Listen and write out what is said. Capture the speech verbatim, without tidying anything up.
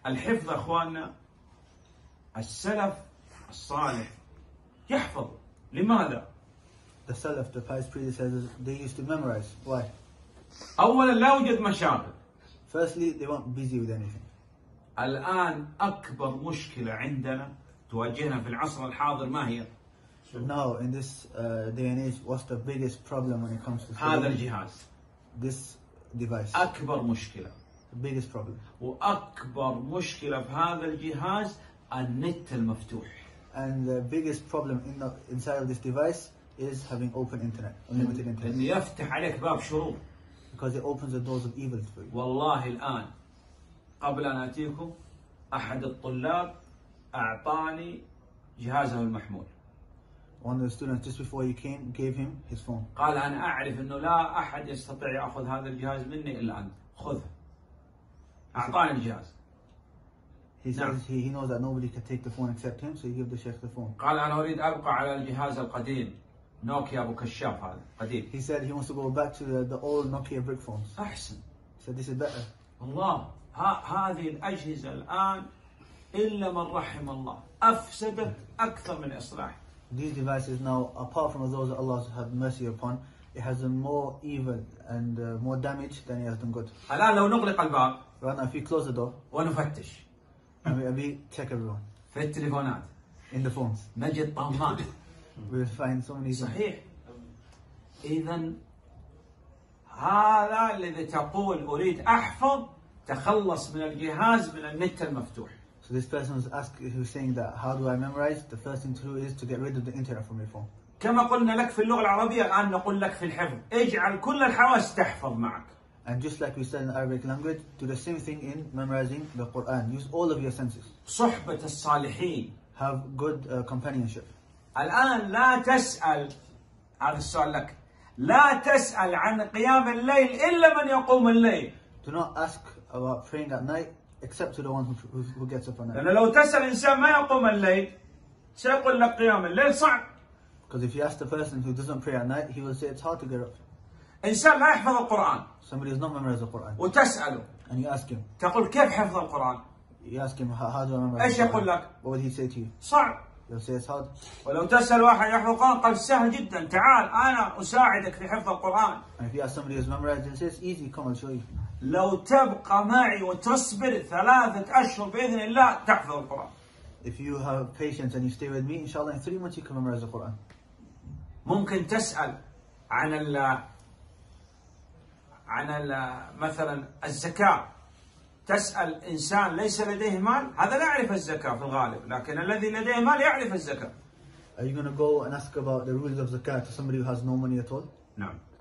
الحفظ اخواننا، السلف الصالح يحفظ. لماذا؟ The Salaf, the pious predecessors, they used to memorize. Why? اولا لا يوجد مشاغل. Firstly, they weren't busy with anything. الان اكبر مشكله عندنا تواجهنا في العصر الحاضر ما هي؟ So now, in this uh, day and age, what's the biggest problem when it comes to هذا studying? الجهاز. This device. اكبر مشكله. The biggest problem. واكبر مشكله في هذا الجهاز النت المفتوح. And the biggest problem in the, inside of this device is having open internet, unlimited internet. لانه يفتح عليك باب شرور. Because it opens the doors of evil for you. والله الان قبل ان اتيكم احد الطلاب اعطاني جهازه المحمول. One of the students just before he came gave him his phone. قال انا اعرف انه لا احد يستطيع ياخذ هذا الجهاز مني الا انت، خذه. اعطاني الجهاز. He says he, he knows that nobody can take the phone except him, so he gave the sheikh the phone. قال انا اريد ابقى على الجهاز القديم، نوكيا ابو كشاف هذا قديم. He said he wants to go back to the, the old Nokia brick phones. احسن. He said this is better. والله هذه الاجهزه الان الا من رحم الله افسدت اكثر من اصلاح. These devices now, apart from those that Allah has had mercy upon, it has done more evil and uh, more damage than it has done good. الان لو نغلق الباب Right now, if you close the door ونفتش and we, and we check everyone في التليفونات in the phones, نجد طامات. we will find so many things. صحيح. اذا هذا الذي تقول اريد احفظ، تخلص من الجهاز من النت المفتوح. So this person who's asking, who's saying that how do I memorize? The first thing to do is to get rid of the internet from your phone. كما قلنا لك في اللغة العربية الآن نقول لك في الحفظ اجعل كل الحواس تحفظ معك. And just like we said in the Arabic language, do the same thing in memorizing the Quran. Use all of your senses. صحبة الصالحين. Have good uh, companionship. الآن لا تسأل، هذا السؤال لك، لا تسأل عن قيام الليل إلا من يقوم الليل. Do not ask about praying at night except to the one who, who gets up at night. لأن لو تسأل إنسان ما يقوم الليل سيقول لك قيام الليل صعب. Because if you ask the person who doesn't pray at night, he will say it's hard to get up. إنسان لا يحفظ القرآن. Somebody who's not memorized the Quran. وتسأله. And you ask him. تقول كيف حفظ القرآن؟ You ask him how, how do I memorize إيش the يقول Quran? لك؟ What would he say to you? صعب. He'll say it's hard. ولو تسأل واحد يحفظ القرآن قال سهل جدا، تعال أنا أساعدك في حفظ القرآن. And if you ask somebody who's memorized, he'll say it's easy, come I'll show you. لو تبقى معي وتصبر ثلاثة أشهر بإذن الله تحفظ القرآن. If you have patience and you stay with me, inshallah in three months you can memorize the Quran. ممكن تسأل عن ال عن ال مثلا الزكاة، تسأل إنسان ليس لديه مال، هذا لا يعرف الزكاة في الغالب، لكن الذي لديه مال يعرف الزكاة. Are you going to go and ask about the rules of zakat to somebody who has no money at all? نعم.